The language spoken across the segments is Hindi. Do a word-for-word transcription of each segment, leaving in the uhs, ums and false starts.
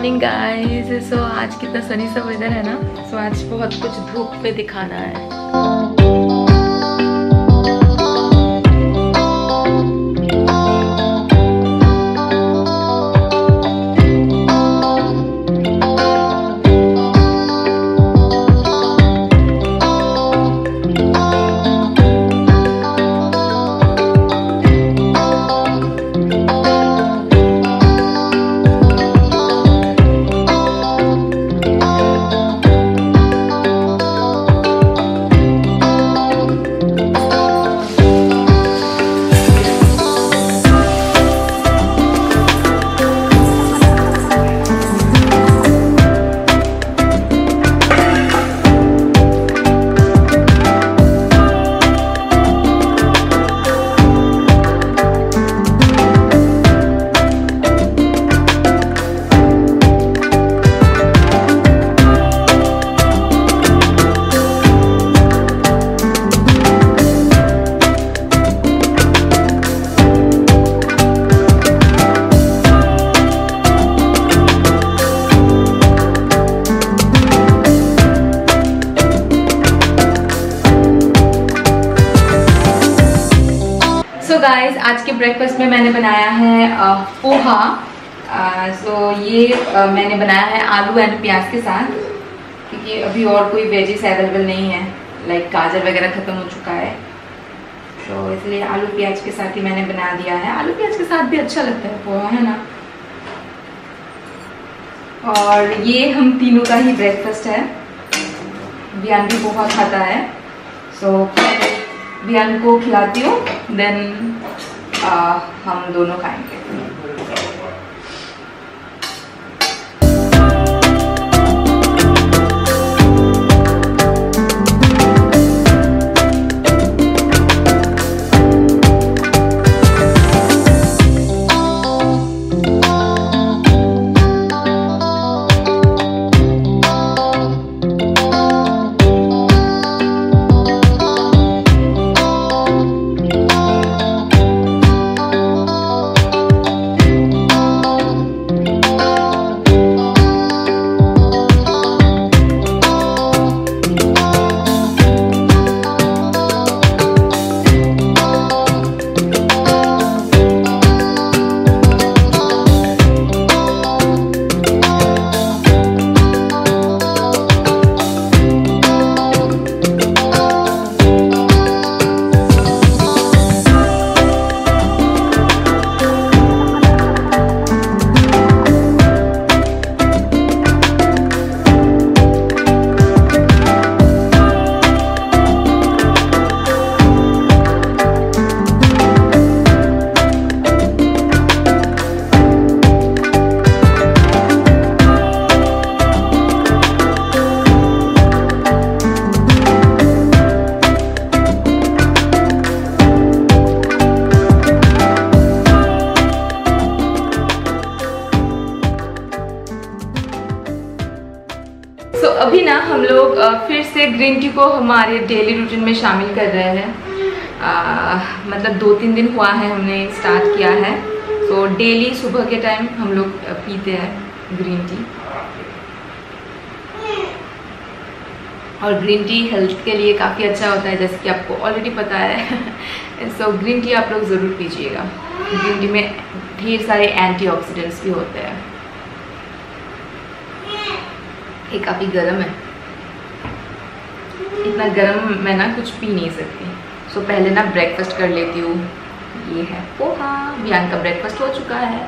Morning guys. सो आज कितना सनी सा वेदर है ना। सो so, आज बहुत कुछ धूप पे दिखाना है। सो गाइस, आज के ब्रेकफास्ट में मैंने बनाया है पोहा। सो so, ये uh, मैंने बनाया है आलू एंड प्याज के साथ, क्योंकि अभी और कोई वेजिस अवेलेबल नहीं है, लाइक गाजर वगैरह ख़त्म हो चुका है। तो so, इसलिए आलू प्याज के साथ ही मैंने बना दिया है। आलू प्याज के साथ भी अच्छा लगता है पोहा, है ना। और ये हम तीनों का ही ब्रेकफास्ट है। बियान भी पोहा खाता है, सो so, बियान को खिलाती हूँ, देन हम दोनों खाएंगे। तो so, अभी ना हम लोग फिर से ग्रीन टी को हमारे डेली रूटीन में शामिल कर रहे हैं। आ, मतलब दो तीन दिन हुआ है हमने स्टार्ट किया है। सो so, डेली सुबह के टाइम हम लोग पीते हैं ग्रीन टी। और ग्रीन टी हेल्थ के लिए काफ़ी अच्छा होता है, जैसे कि आपको ऑलरेडी पता है। सो so, ग्रीन टी आप लोग ज़रूर पीजिएगा। ग्रीन टी में ढेर सारे एंटीऑक्सीडेंट्स भी होते हैं। ये काफ़ी गर्म है, इतना गर्म मैं ना कुछ पी नहीं सकती। सो so, पहले ना ब्रेकफास्ट कर लेती हूँ। ये है पोहा, बियान का ब्रेकफास्ट हो चुका है।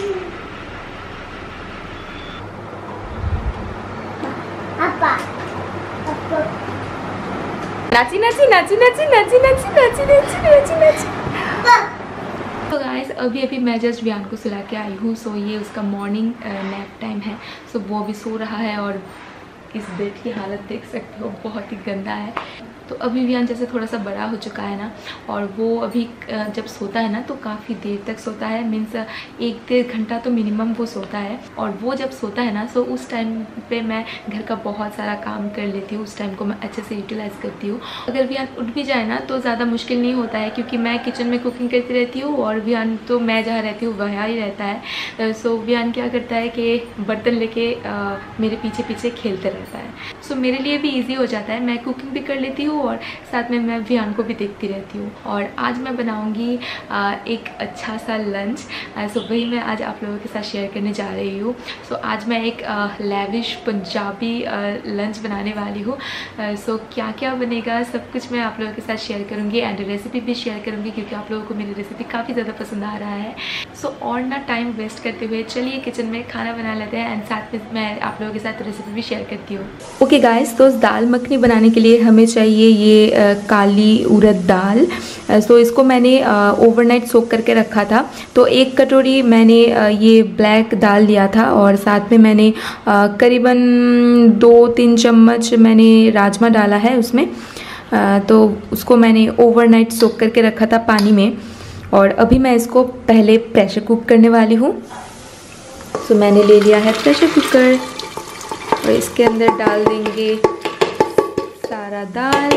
नाची नाची नाची नाची नाची नाची नाची नाची नाची नाची। तो गाइस, अभी अभी मैं जस्ट बियान को सुला के आई हूँ। सो ये उसका मॉर्निंग नैप टाइम है। सो वो अभी सो रहा है और इस बेड की हालत देख सकते हो, बहुत ही गंदा है। तो अभी विहान जैसे थोड़ा सा बड़ा हो चुका है ना, और वो अभी जब सोता है ना तो काफ़ी देर तक सोता है, मीन्स एक डेढ़ घंटा तो मिनिमम वो सोता है। और वो जब सोता है ना तो उस टाइम पे मैं घर का बहुत सारा काम कर लेती हूँ, उस टाइम को मैं अच्छे से यूटिलाइज़ करती हूँ। अगर विहान उठ भी जाए ना तो ज़्यादा मुश्किल नहीं होता है, क्योंकि मैं किचन में कुकिंग करती रहती हूँ और विहान तो मैं जहाँ रहती हूँ वहाँ ही रहता है। सो विहान क्या करता है कि बर्तन लेके मेरे पीछे पीछे खेलते रहता है। सो मेरे लिए भी ईजी हो जाता है, मैं कुकिंग भी कर लेती हूँ और साथ में मैं विहान को भी देखती रहती हूँ। और आज मैं बनाऊँगी एक अच्छा सा लंच, सो वही मैं आज आप लोगों के साथ शेयर करने जा रही हूँ। सो आज मैं एक लेविश पंजाबी लंच बनाने वाली हूँ। सो क्या क्या बनेगा सब कुछ मैं आप लोगों के साथ शेयर करूँगी, एंड रेसिपी भी शेयर करूँगी, क्योंकि आप लोगों को मेरी रेसिपी काफ़ी ज़्यादा पसंद आ रहा है। सो so, और ना टाइम वेस्ट करते हुए चलिए किचन में खाना बना लेते हैं, एंड साथ में मैं आप लोगों के साथ रेसिपी भी शेयर करती हूँ। ओके गाइस, तो दाल मखनी बनाने के लिए हमें चाहिए ये आ, काली उड़द दाल। सो so, इसको मैंने ओवरनाइट सोक करके रखा था। तो एक कटोरी मैंने आ, ये ब्लैक दाल लिया था, और साथ में मैंने करीबन दो तीन चम्मच मैंने राजमा डाला है उसमें। आ, तो उसको मैंने ओवरनाइट सोक करके रखा था पानी में, और अभी मैं इसको पहले प्रेशर कुक करने वाली हूँ। तो मैंने ले लिया है प्रेशर कुकर, और इसके अंदर डाल देंगे सारा दाल।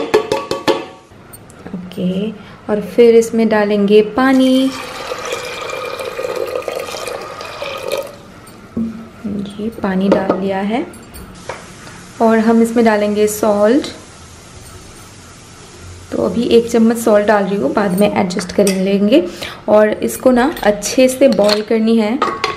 ओके, और फिर इसमें डालेंगे पानी। ये पानी डाल लिया है, और हम इसमें डालेंगे सॉल्ट। तो अभी एक चम्मच सॉल्ट डाल रही हूँ, बाद में एडजस्ट कर लेंगे। और इसको ना अच्छे से बॉईल करनी है।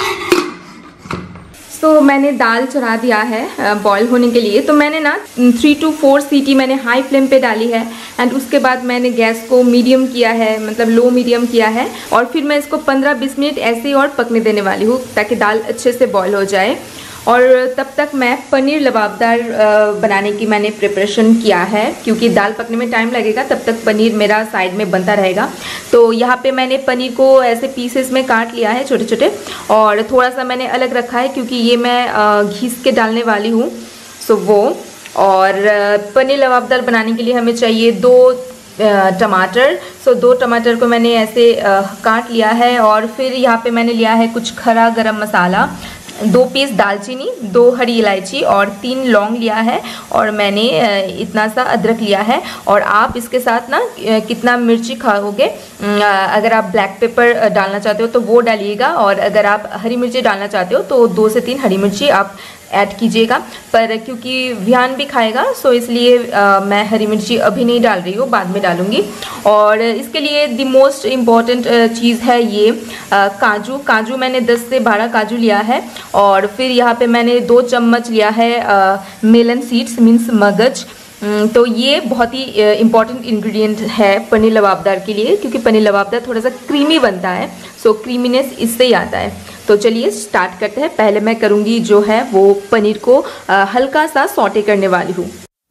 तो मैंने दाल चढ़ा दिया है बॉईल होने के लिए। तो मैंने ना थ्री टू फोर सीटी मैंने हाई फ्लेम पे डाली है, एंड उसके बाद मैंने गैस को मीडियम किया है, मतलब लो मीडियम किया है। और फिर मैं इसको पंद्रह बीस मिनट ऐसे ही और पकने देने वाली हूँ, ताकि दाल अच्छे से बॉईल हो जाए। और तब तक मैं पनीर लबाबदार बनाने की मैंने प्रिपरेशन किया है, क्योंकि दाल पकने में टाइम लगेगा, तब तक पनीर मेरा साइड में बनता रहेगा। तो यहाँ पे मैंने पनीर को ऐसे पीसेस में काट लिया है छोटे छोटे, और थोड़ा सा मैंने अलग रखा है, क्योंकि ये मैं घिस के डालने वाली हूँ। सो वो, और पनीर लबाबदार बनाने के लिए हमें चाहिए दो टमाटर। सो दो टमाटर को मैंने ऐसे काट लिया है। और फिर यहाँ पे मैंने लिया है कुछ खड़ा गरम मसाला, दो पीस दालचीनी, दो हरी इलायची और तीन लौंग लिया है, और मैंने इतना सा अदरक लिया है। और आप इसके साथ ना कितना मिर्ची खाओगे, अगर आप ब्लैक पेपर डालना चाहते हो तो वो डालिएगा, और अगर आप हरी मिर्ची डालना चाहते हो तो दो से तीन हरी मिर्ची आप ऐड कीजिएगा। पर क्योंकि विहान भी खाएगा, सो इसलिए आ, मैं हरी मिर्ची अभी नहीं डाल रही हूँ, बाद में डालूँगी। और इसके लिए द मोस्ट इम्पॉर्टेंट चीज़ है ये आ, काजू। काजू मैंने दस से बारह काजू लिया है। और फिर यहाँ पे मैंने दो चम्मच लिया है मेलन सीड्स, मीन्स मगज। तो ये बहुत ही इम्पॉर्टेंट इंग्रेडिएंट है पनीर लबाबदार के लिए, क्योंकि पनीर लबाबदार थोड़ा सा क्रीमी बनता है। सो क्रीमीनेस इससे ही आता है। तो चलिए स्टार्ट करते हैं। पहले मैं करूँगी जो है वो पनीर को हल्का सा सौटे करने वाली हूँ।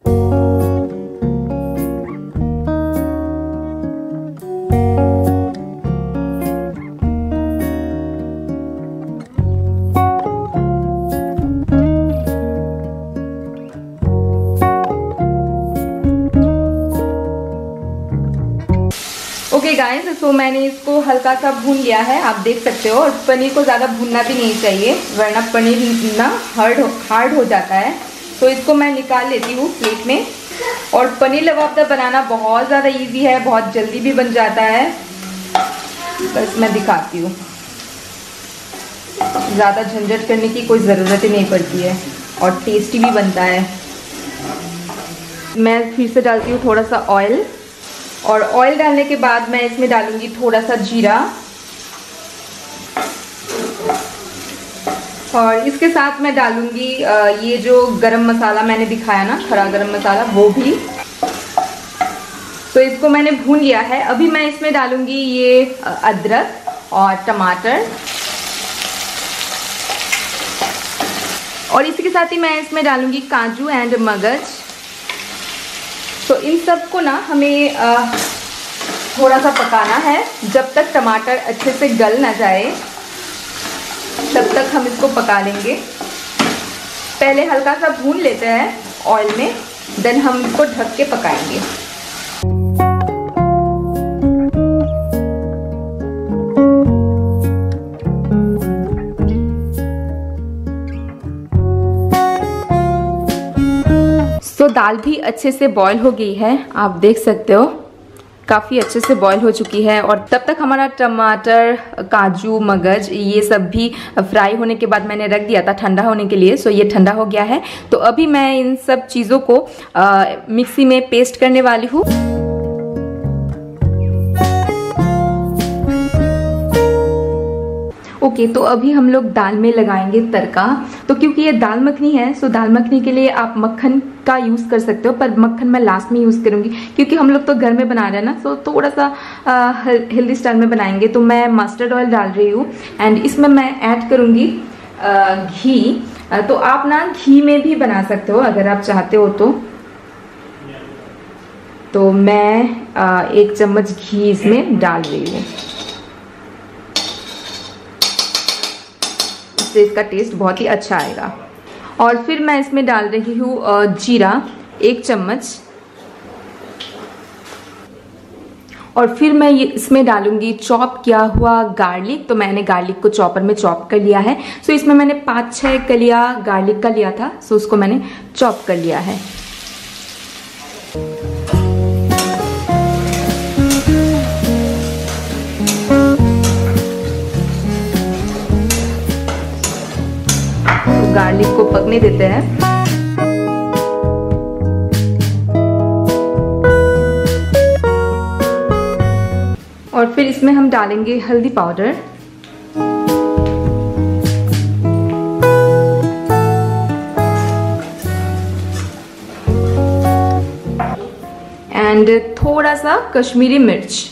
ओके गाइस, तो मैंने इसको हल्का सा भून लिया है, आप देख सकते हो। और पनीर को ज़्यादा भूनना भी नहीं चाहिए, वरना पनीर ना हार्ड हो हार्ड हो जाता है। तो इसको मैं निकाल लेती हूँ प्लेट में। और पनीर लबाबदार बनाना बहुत ज़्यादा इजी है, बहुत जल्दी भी बन जाता है। बस मैं दिखाती हूँ, ज़्यादा झंझट करने की कोई ज़रूरत ही नहीं पड़ती है, और टेस्टी भी बनता है। मैं फिर से डालती हूँ थोड़ा सा ऑयल, और ऑयल डालने के बाद मैं इसमें डालूंगी थोड़ा सा जीरा, और इसके साथ मैं डालूंगी ये जो गरम मसाला मैंने दिखाया ना, खड़ा गरम मसाला, वो भी। तो इसको मैंने भून लिया है। अभी मैं इसमें डालूंगी ये अदरक और टमाटर, और इसी के साथ ही मैं इसमें डालूंगी काजू एंड मगज। तो इन सब को ना हमें आ, थोड़ा सा पकाना है, जब तक टमाटर अच्छे से गल ना जाए तब तक हम इसको पका लेंगे। पहले हल्का सा भून लेते हैं ऑयल में, देन हम इसको ढक के पकाएंगे। सो दाल भी अच्छे से बॉईल हो गई है, आप देख सकते हो काफ़ी अच्छे से बॉईल हो चुकी है। और तब तक हमारा टमाटर, काजू, मगज ये सब भी फ्राई होने के बाद मैंने रख दिया था ठंडा होने के लिए। सो ये ठंडा हो गया है। तो अभी मैं इन सब चीज़ों को आ, मिक्सी में पेस्ट करने वाली हूँ। ओके okay, तो अभी हम लोग दाल में लगाएंगे तड़का। तो क्योंकि ये दाल मखनी है, सो दाल मखनी के लिए आप मक्खन का यूज़ कर सकते हो, पर मक्खन मैं लास्ट में यूज़ करूँगी क्योंकि हम लोग तो घर में बना रहे हैं ना, सो थोड़ा सा हेल्दी स्टाइल में बनाएंगे। तो मैं मस्टर्ड ऑयल डाल रही हूँ एंड इसमें मैं ऐड करूँगी घी। तो आप ना घी में भी बना सकते हो अगर आप चाहते हो तो। तो मैं आ, एक चम्मच घी इसमें डाल रही हूँ, इससे इसका टेस्ट बहुत ही अच्छा आएगा। और फिर मैं इसमें डाल रही हूँ जीरा एक चम्मच, और फिर मैं ये इसमें डालूंगी चॉप किया हुआ गार्लिक। तो मैंने गार्लिक को चॉपर में चॉप कर लिया है। सो इसमें मैंने पाँच छः कलियाँ गार्लिक का लिया था, सो उसको मैंने चॉप कर लिया है। गार्लिक को पकने देते हैं। और फिर इसमें हम डालेंगे हल्दी पाउडर, एंड थोड़ा सा कश्मीरी मिर्च।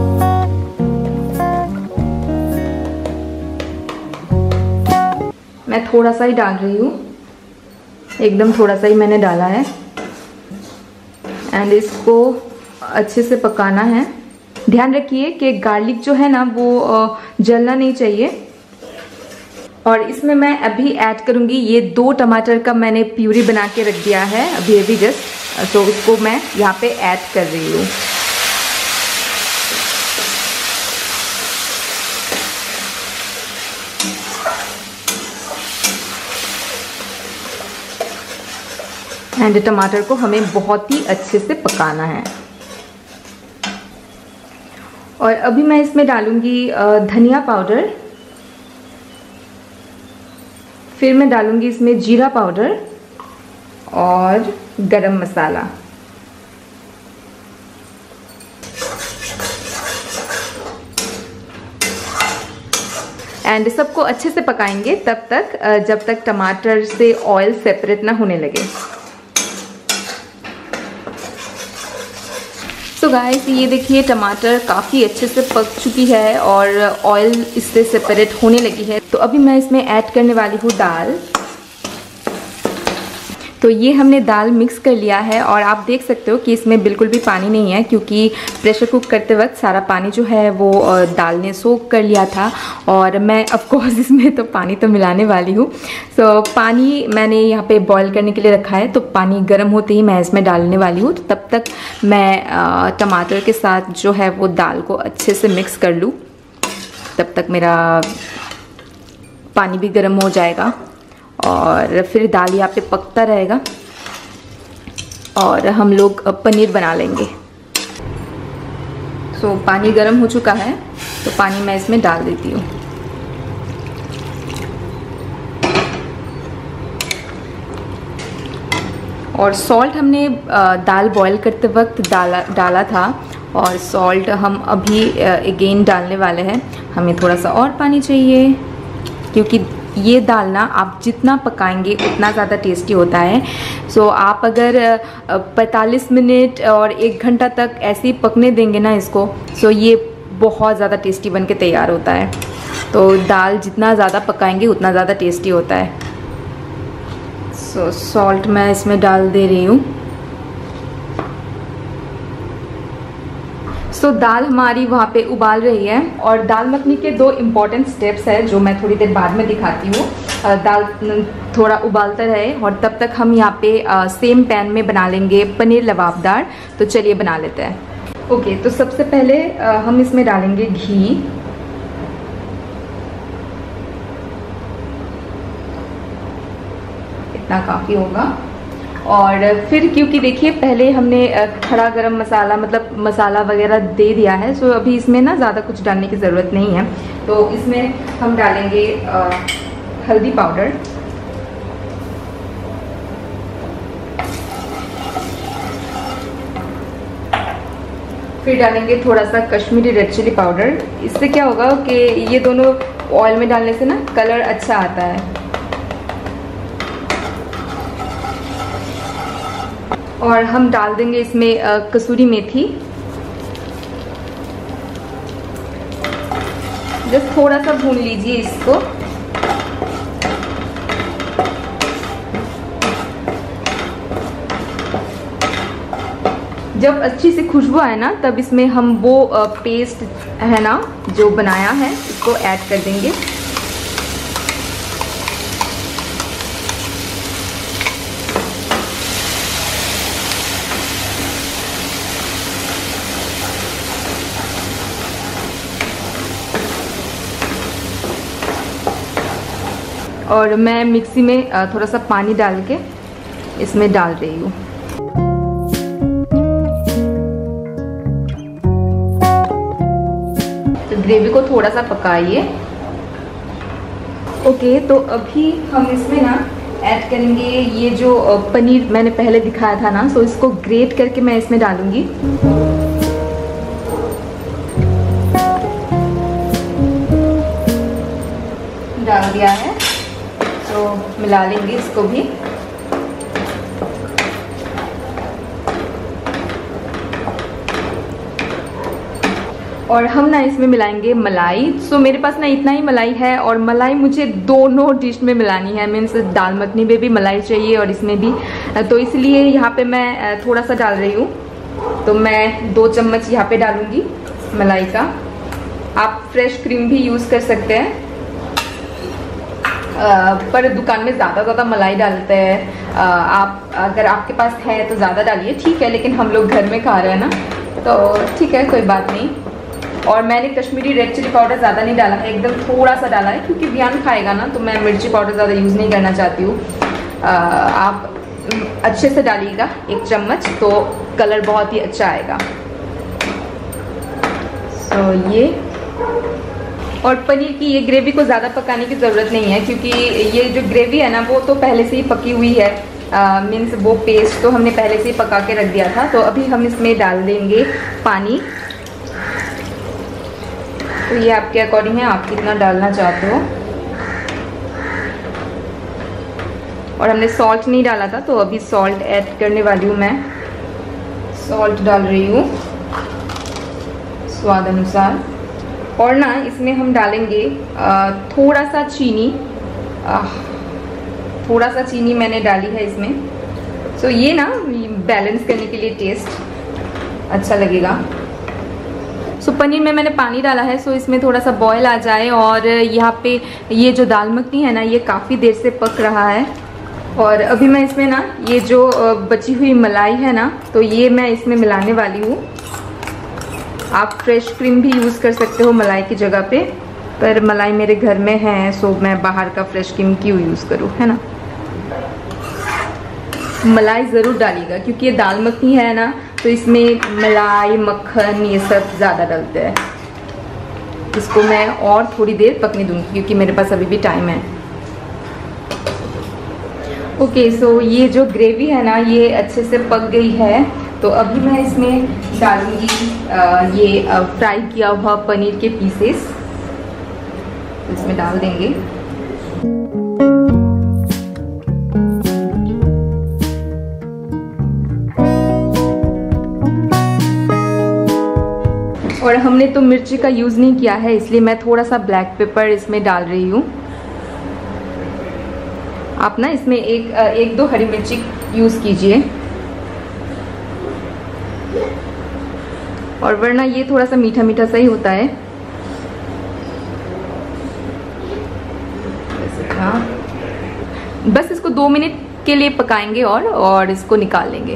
मैं थोड़ा सा ही डाल रही हूँ, एकदम थोड़ा सा ही मैंने डाला है। एंड इसको अच्छे से पकाना है। ध्यान रखिए कि गार्लिक जो है ना वो जलना नहीं चाहिए। और इसमें मैं अभी ऐड करूँगी ये दो टमाटर का मैंने प्यूरी बना के रख दिया है अभी अभी जस्ट, तो उसको मैं यहाँ पे ऐड कर रही हूँ। एंड टमाटर को हमें बहुत ही अच्छे से पकाना है। और अभी मैं इसमें डालूंगी धनिया पाउडर, फिर मैं डालूंगी इसमें जीरा पाउडर और गरम मसाला। एंड सबको अच्छे से पकाएंगे तब तक जब तक टमाटर से ऑयल सेपरेट ना होने लगे। तो गाइस ये देखिए टमाटर काफ़ी अच्छे से पक चुकी है और ऑयल इससे सेपरेट होने लगी है। तो अभी मैं इसमें ऐड करने वाली हूँ दाल। तो ये हमने दाल मिक्स कर लिया है और आप देख सकते हो कि इसमें बिल्कुल भी पानी नहीं है क्योंकि प्रेशर कुक करते वक्त सारा पानी जो है वो दाल ने सोख कर लिया था। और मैं ऑफ कोर्स इसमें तो पानी तो मिलाने वाली हूँ। सो so, पानी मैंने यहाँ पे बॉईल करने के लिए रखा है, तो पानी गर्म होते ही मैं इसमें डालने वाली हूँ। तो तब तक मैं टमाटर के साथ जो है वो दाल को अच्छे से मिक्स कर लूँ, तब तक मेरा पानी भी गर्म हो जाएगा और फिर दाल यहाँ पे पकता रहेगा और हम लोग पनीर बना लेंगे। सो so, पानी गर्म हो चुका है तो पानी मैं इसमें डाल देती हूँ। और सॉल्ट हमने दाल बॉईल करते वक्त डाला डाला था और सॉल्ट हम अभी अगेन डालने वाले हैं। हमें थोड़ा सा और पानी चाहिए क्योंकि ये दाल ना आप जितना पकाएंगे उतना ज़्यादा टेस्टी होता है। सो so, आप अगर पैंतालीस मिनट और एक घंटा तक ऐसे ही पकने देंगे ना इसको, सो so ये बहुत ज़्यादा टेस्टी बन के तैयार होता है। तो दाल जितना ज़्यादा पकाएंगे उतना ज़्यादा टेस्टी होता है। सो so, सॉल्ट मैं इसमें डाल दे रही हूँ। सो so, दाल हमारी वहाँ पे उबाल रही है और दाल मखनी के दो इम्पॉर्टेंट स्टेप्स है जो मैं थोड़ी देर बाद में दिखाती हूँ। दाल थोड़ा उबालता रहे और तब तक हम यहाँ पे आ, सेम पैन में बना लेंगे पनीर लबाबदार। तो चलिए बना लेते हैं। ओके okay, तो सबसे पहले आ, हम इसमें डालेंगे घी। इतना काफ़ी होगा। और फिर क्योंकि देखिए पहले हमने खड़ा गरम मसाला मतलब मसाला वगैरह दे दिया है, सो अभी इसमें ना ज़्यादा कुछ डालने की ज़रूरत नहीं है। तो इसमें हम डालेंगे आ, हल्दी पाउडर, फिर डालेंगे थोड़ा सा कश्मीरी रेड चिली पाउडर। इससे क्या होगा कि ये दोनों ऑयल में डालने से ना कलर अच्छा आता है। और हम डाल देंगे इसमें कसूरी मेथी, जस्ट थोड़ा सा भून लीजिए इसको। जब अच्छी सी खुशबू आए ना तब इसमें हम वो पेस्ट है ना जो बनाया है इसको ऐड कर देंगे। और मैं मिक्सी में थोड़ा सा पानी डाल के इसमें डाल रही हूँ। ग्रेवी को थोड़ा सा पकाइए। ओके, तो अभी हम इसमें ना ऐड करेंगे ये जो पनीर मैंने पहले दिखाया था ना, सो इसको ग्रेट करके मैं इसमें डालूंगी। डाल दिया है, तो मिला लेंगे इसको भी। और हम ना इसमें मिलाएंगे मलाई। सो मेरे पास ना इतना ही मलाई है और मलाई मुझे दोनों डिश में मिलानी है, मीन्स दाल मखनी में भी मलाई चाहिए और इसमें भी, तो इसलिए यहाँ पे मैं थोड़ा सा डाल रही हूँ। तो मैं दो चम्मच यहाँ पे डालूंगी मलाई का। आप फ्रेश क्रीम भी यूज़ कर सकते हैं, आ, पर दुकान में ज़्यादा ज़्यादा मलाई डालते हैं। आ, आप अगर आपके पास है तो ज़्यादा डालिए, ठीक है, लेकिन हम लोग घर में खा रहे हैं ना, तो ठीक है, कोई बात नहीं। और मैंने कश्मीरी रेड चिली पाउडर ज़्यादा नहीं डाला है, एकदम थोड़ा सा डाला है, क्योंकि वियान खाएगा ना, तो मैं मिर्ची पाउडर ज़्यादा यूज़ नहीं करना चाहती हूँ। आप अच्छे से डालिएगा एक चम्मच, तो कलर बहुत ही अच्छा आएगा। सो ये, और पनीर की ये ग्रेवी को ज़्यादा पकाने की ज़रूरत नहीं है, क्योंकि ये जो ग्रेवी है ना वो तो पहले से ही पकी हुई है, मीन्स वो पेस्ट तो हमने पहले से ही पका के रख दिया था। तो अभी हम इसमें डाल देंगे पानी। तो ये आपके अकॉर्डिंग है, आप कितना डालना चाहते हो। और हमने सॉल्ट नहीं डाला था, तो अभी सॉल्ट ऐड करने वाली हूँ मैं। सॉल्ट डाल रही हूँ स्वाद अनुसार। और ना इसमें हम डालेंगे थोड़ा सा चीनी, थोड़ा सा चीनी मैंने डाली है इसमें। सो ये ना बैलेंस करने के लिए टेस्ट अच्छा लगेगा। सो so, पनीर में मैंने पानी डाला है, सो so इसमें थोड़ा सा बॉयल आ जाए। और यहाँ पे ये जो दाल मखनी है ना, ये काफ़ी देर से पक रहा है। और अभी मैं इसमें ना ये जो बची हुई मलाई है ना, तो ये मैं इसमें मिलाने वाली हूँ। आप फ्रेश क्रीम भी यूज़ कर सकते हो मलाई की जगह पे, पर मलाई मेरे घर में है, सो मैं बाहर का फ्रेश क्रीम क्यों यूज़ करूँ, है ना। मलाई ज़रूर डालिएगा, क्योंकि ये दाल मखनी है ना, तो इसमें मलाई मक्खन ये सब ज़्यादा डलते हैं। इसको मैं और थोड़ी देर पकने दूँगी, क्योंकि मेरे पास अभी भी टाइम है। ओके, सो ये जो ग्रेवी है ना, ये अच्छे से पक गई है। तो अभी मैं इसमें डालूँगी ये फ्राई किया हुआ पनीर के पीसेस, इसमें डाल देंगे। और हमने तो मिर्ची का यूज़ नहीं किया है, इसलिए मैं थोड़ा सा ब्लैक पेपर इसमें डाल रही हूँ। आप ना इसमें एक एक दो हरी मिर्ची यूज़ कीजिए। और वरना ये थोड़ा सा मीठा मीठा सा ही होता है। बस इसको दो मिनट के लिए पकाएंगे और और इसको निकाल लेंगे।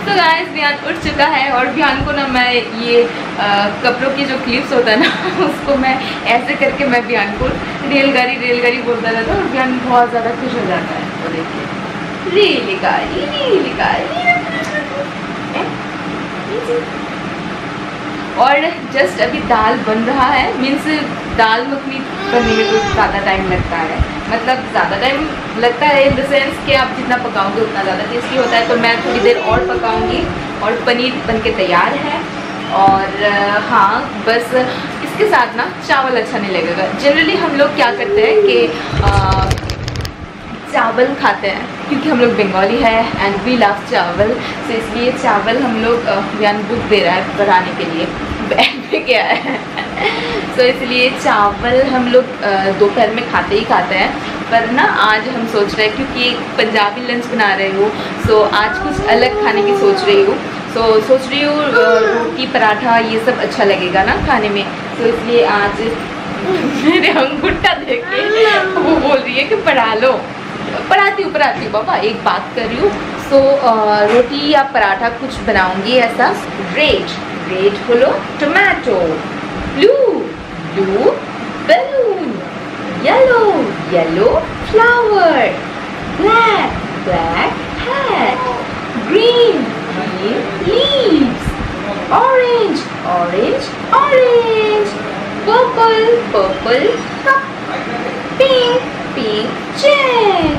तो गाइस विहान उठ चुका है और विहान को ना मैं ये आ, कपड़ों की जो क्लिप्स होता है ना उसको मैं ऐसे करके मैं विहान को रेलगाड़ी रेलगाड़ी बोलता रहता हूँ और विहान बहुत ज़्यादा खुश हो जाता है। तो देखिए रेलगाड़ी रेलगाड़ी। और जस्ट अभी दाल बन रहा है, मीन्स दाल मखनी बनने में तो ज़्यादा टाइम लगता है, मतलब ज़्यादा टाइम लगता है इन द सेंस कि आप जितना पकाओगे उतना ज़्यादा टेस्टी होता है। तो मैं थोड़ी देर और पकाऊंगी और पनीर बन के तैयार है। और हाँ बस इसके साथ ना चावल अच्छा नहीं लगेगा। जनरली हम लोग क्या करते हैं कि चावल खाते हैं क्योंकि हम लोग बंगाली है एंड वी लव चावल, तो इसलिए चावल हम लोग विहान बुक दे रहा है बनाने के लिए, बैग में क्या है तो इसलिए चावल हम लोग दोपहर में खाते ही खाते हैं। पर ना आज हम सोच रहे हैं क्योंकि एक पंजाबी लंच बना रही हूँ, सो आज कुछ अलग खाने की सोच रही हूँ। सो सोच रही हूँ रोटी पराठा ये सब अच्छा लगेगा ना खाने में, तो इसलिए आज मेरे अंगूठा देख के वो बोल रही है कि पढ़ा लो। पढ़ाती हूँ पढ़ाती हूँ पापा, एक बात कर रही हूँ। सो रोटी या पराठा कुछ बनाऊंगी ऐसा। रेड रेड बोलो, tomato, blue blue balloon, yellow yellow flower, black black hat, green green leaves, orange orange orange, purple purple cup, pink pink chain.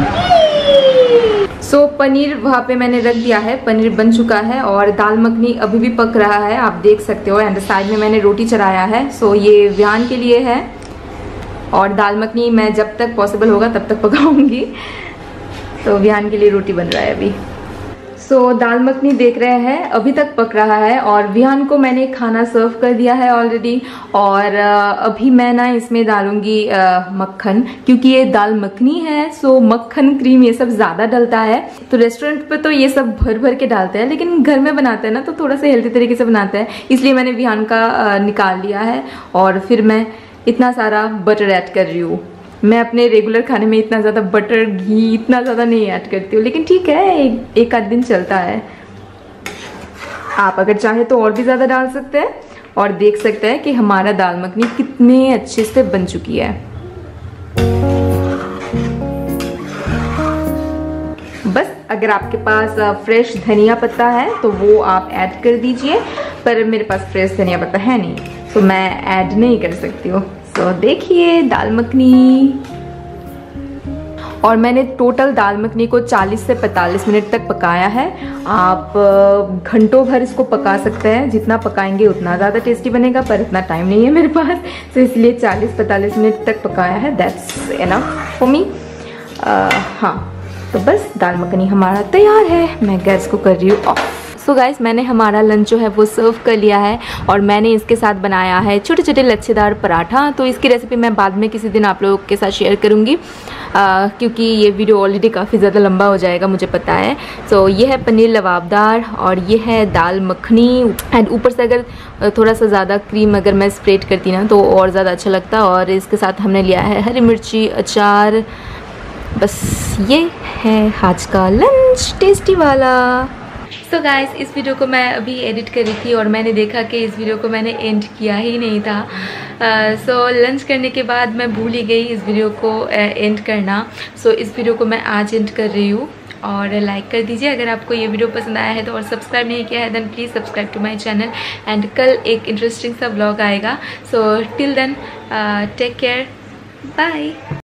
So so, paneer वहाँ पे मैंने रख दिया है, पनीर बन चुका है और दाल मखनी अभी भी पक रहा है, आप देख सकते हो। एंड साइड में मैंने रोटी चढ़ाया है, सो so, ये विहान के लिए है और दाल मखनी मैं जब तक पॉसिबल होगा तब तक पकाऊंगी। तो विहान के लिए रोटी बन रहा है अभी। सो so, दाल मखनी देख रहे हैं अभी तक पक रहा है और विहान को मैंने खाना सर्व कर दिया है ऑलरेडी। और अभी मैं ना इसमें डालूंगी मक्खन, क्योंकि ये दाल मखनी है, सो मक्खन क्रीम ये सब ज़्यादा डलता है। तो रेस्टोरेंट पे तो ये सब भर भर के डालते हैं, लेकिन घर में बनाते हैं ना तो थोड़ा सा हेल्थी तरीके से बनाते हैं, इसलिए मैंने विहान का निकाल लिया है। और फिर मैं इतना सारा बटर ऐड कर रही हूँ। मैं अपने रेगुलर खाने में इतना ज़्यादा बटर घी इतना ज़्यादा नहीं ऐड करती हूँ, लेकिन ठीक है एक, एक आध दिन चलता है। आप अगर चाहे तो और भी ज़्यादा डाल सकते हैं। और देख सकते हैं कि हमारा दाल मखनी कितने अच्छे से बन चुकी है। बस अगर आपके पास फ्रेश धनिया पत्ता है तो वो आप ऐड कर दीजिए, पर मेरे पास फ्रेश धनिया पत्ता है नहीं तो मैं ऐड नहीं कर सकती हूँ। तो देखिए दाल मखनी, और मैंने टोटल दाल मखनी को चालीस से पैंतालीस मिनट तक पकाया है। आप घंटों भर इसको पका सकते हैं, जितना पकाएंगे उतना ज़्यादा टेस्टी बनेगा, पर इतना टाइम नहीं है मेरे पास, तो इसलिए चालीस पैंतालीस मिनट तक पकाया है। That's enough for me. हाँ तो बस दाल मखनी हमारा तैयार है। मैं गैस को कर रही हूँ ऑफ। सो गाइस मैंने हमारा लंच जो है वो सर्व कर लिया है और मैंने इसके साथ बनाया है छोटे छोटे लच्छेदार पराठा। तो इसकी रेसिपी मैं बाद में किसी दिन आप लोगों के साथ शेयर करूँगी, क्योंकि ये वीडियो ऑलरेडी काफ़ी ज़्यादा लंबा हो जाएगा मुझे पता है। सो so, ये है पनीर लबाबदार और ये है दाल मखनी। एंड ऊपर से अगर थोड़ा सा ज़्यादा क्रीम अगर मैं स्प्रेड करती ना तो और ज़्यादा अच्छा लगता। और इसके साथ हमने लिया है हरी मिर्ची अचार। बस ये है आज का लंच टेस्टी वाला। सो so गाइस इस वीडियो को मैं अभी एडिट कर रही थी और मैंने देखा कि इस वीडियो को मैंने एंड किया ही नहीं था। सो uh, लंच so, करने के बाद मैं भूल ही गई इस वीडियो को एंड uh, करना। सो so, इस वीडियो को मैं आज एंड कर रही हूँ और लाइक कर दीजिए अगर आपको ये वीडियो पसंद आया है तो, और सब्सक्राइब नहीं किया है then please subscribe to my channel. And कल एक इंटरेस्टिंग सा व्लॉग आएगा। So till then take care, bye.